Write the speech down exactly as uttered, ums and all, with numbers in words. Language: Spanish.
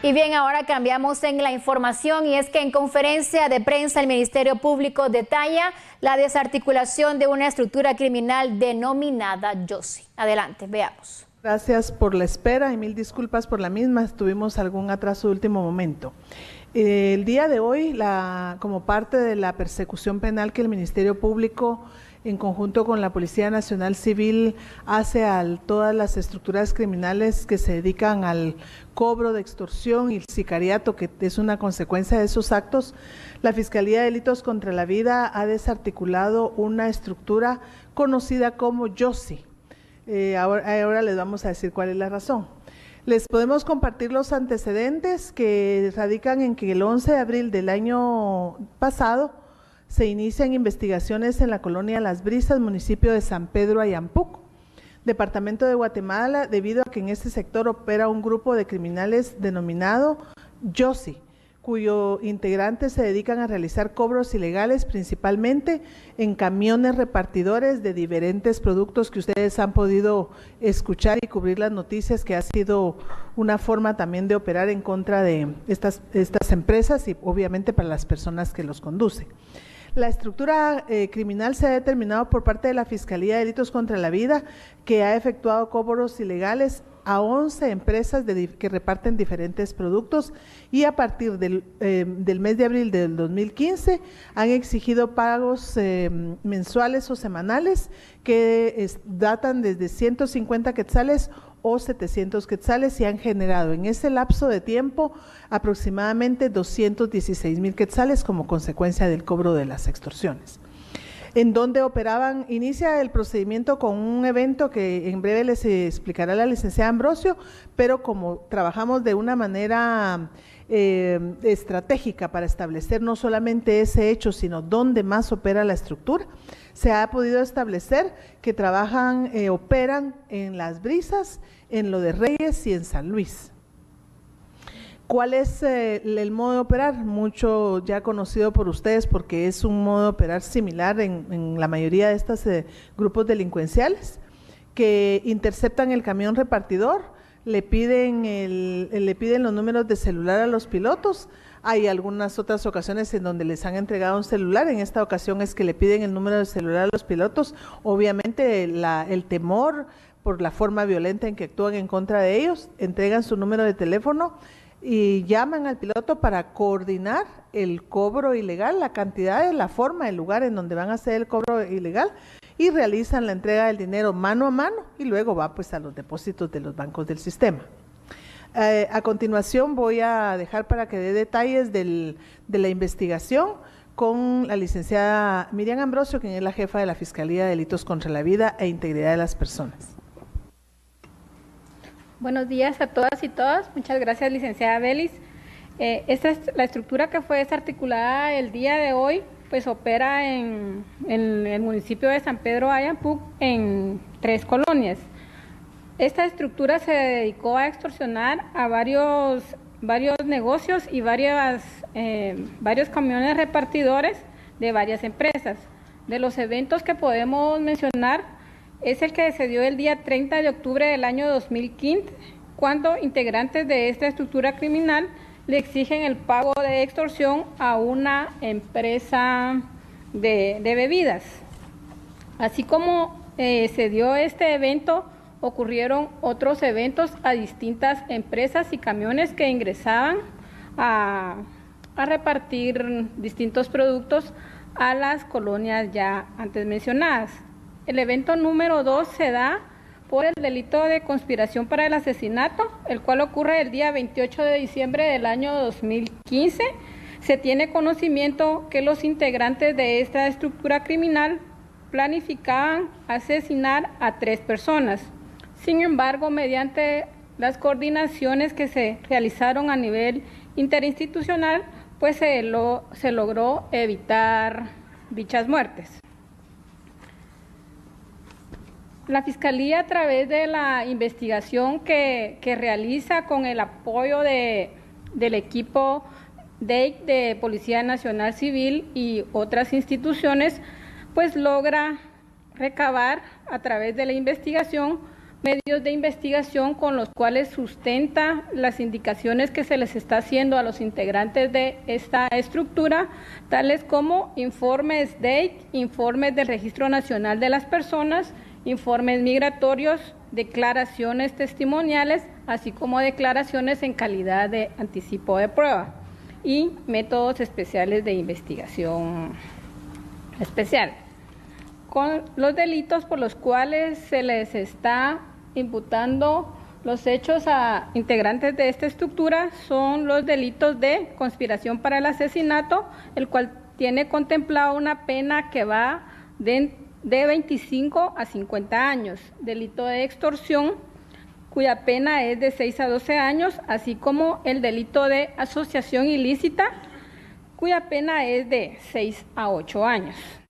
Y bien, ahora cambiamos en la información y es que en conferencia de prensa el Ministerio Público detalla la desarticulación de una estructura criminal denominada Yossi. Adelante, veamos. Gracias por la espera y mil disculpas por la misma, tuvimos algún atraso de último momento. Eh, el día de hoy, la, como parte de la persecución penal que el Ministerio Público en conjunto con la Policía Nacional Civil hace a todas las estructuras criminales que se dedican al cobro de extorsión y el sicariato, que es una consecuencia de esos actos, la Fiscalía de Delitos contra la Vida ha desarticulado una estructura conocida como Yossi. Eh, ahora, ahora les vamos a decir cuál es la razón. Les podemos compartir los antecedentes que radican en que el once de abril del año pasado se inician investigaciones en la colonia Las Brisas, municipio de San Pedro Ayampuco, departamento de Guatemala, debido a que en este sector opera un grupo de criminales denominado Yossi, cuyos integrantes se dedican a realizar cobros ilegales principalmente en camiones repartidores de diferentes productos que ustedes han podido escuchar y cubrir las noticias, que ha sido una forma también de operar en contra de estas, estas empresas y obviamente para las personas que los conducen. La estructura eh, criminal se ha determinado por parte de la Fiscalía de Delitos contra la Vida, que ha efectuado cobros ilegales a once empresas de, que reparten diferentes productos, y a partir del, eh, del mes de abril del dos mil quince han exigido pagos eh, mensuales o semanales que es, datan desde ciento cincuenta quetzales o setecientos quetzales y han generado en ese lapso de tiempo aproximadamente doscientos dieciséis mil quetzales como consecuencia del cobro de las extorsiones. En donde operaban, inicia el procedimiento con un evento que en breve les explicará la licenciada Ambrosio, pero como trabajamos de una manera eh, estratégica para establecer no solamente ese hecho, sino dónde más opera la estructura, se ha podido establecer que trabajan, eh, operan en Las Brisas, en Lo de Reyes y en San Luis. ¿Cuál es eh, el modo de operar? Mucho ya conocido por ustedes porque es un modo de operar similar en, en la mayoría de estos eh, grupos delincuenciales, que interceptan el camión repartidor, le piden, el, le piden los números de celular a los pilotos. Hay algunas otras ocasiones en donde les han entregado un celular, en esta ocasión es que le piden el número de celular a los pilotos, obviamente la, el temor por la forma violenta en que actúan en contra de ellos, entregan su número de teléfono y llaman al piloto para coordinar el cobro ilegal, la cantidad, la forma, el lugar en donde van a hacer el cobro ilegal, y realizan la entrega del dinero mano a mano y luego va pues a los depósitos de los bancos del sistema. Eh, a continuación voy a dejar para que dé detalles del, de la investigación con la licenciada Miriam Ambrosio, quien es la jefa de la Fiscalía de Delitos contra la Vida e Integridad de las Personas. Buenos días a todas y todas. Muchas gracias, licenciada Belis. Eh, esta es la estructura que fue desarticulada el día de hoy, pues opera en, en el municipio de San Pedro Ayampuc en tres colonias. Esta estructura se dedicó a extorsionar a varios, varios negocios y varias, eh, varios camiones repartidores de varias empresas. De los eventos que podemos mencionar, es el que se dio el día treinta de octubre del año dos mil quince, cuando integrantes de esta estructura criminal le exigen el pago de extorsión a una empresa de, de bebidas. Así como eh, se dio este evento, ocurrieron otros eventos a distintas empresas y camiones que ingresaban a, a repartir distintos productos a las colonias ya antes mencionadas. El evento número dos se da por el delito de conspiración para el asesinato, el cual ocurre el día veintiocho de diciembre del año dos mil quince. Se tiene conocimiento que los integrantes de esta estructura criminal planificaban asesinar a tres personas. Sin embargo, mediante las coordinaciones que se realizaron a nivel interinstitucional, pues se, lo, se logró evitar dichas muertes. La Fiscalía, a través de la investigación que, que realiza con el apoyo de, del equipo D E I C de Policía Nacional Civil y otras instituciones, pues logra recabar a través de la investigación medios de investigación con los cuales sustenta las indicaciones que se les está haciendo a los integrantes de esta estructura, tales como informes D E I C, informes del Registro Nacional de las Personas, informes migratorios, declaraciones testimoniales, así como declaraciones en calidad de anticipo de prueba y métodos especiales de investigación especial. Con los delitos por los cuales se les está imputando los hechos a integrantes de esta estructura son los delitos de conspiración para el asesinato, el cual tiene contemplado una pena que va de, de veinticinco a cincuenta años, delito de extorsión, cuya pena es de seis a doce años, así como el delito de asociación ilícita, cuya pena es de seis a ocho años.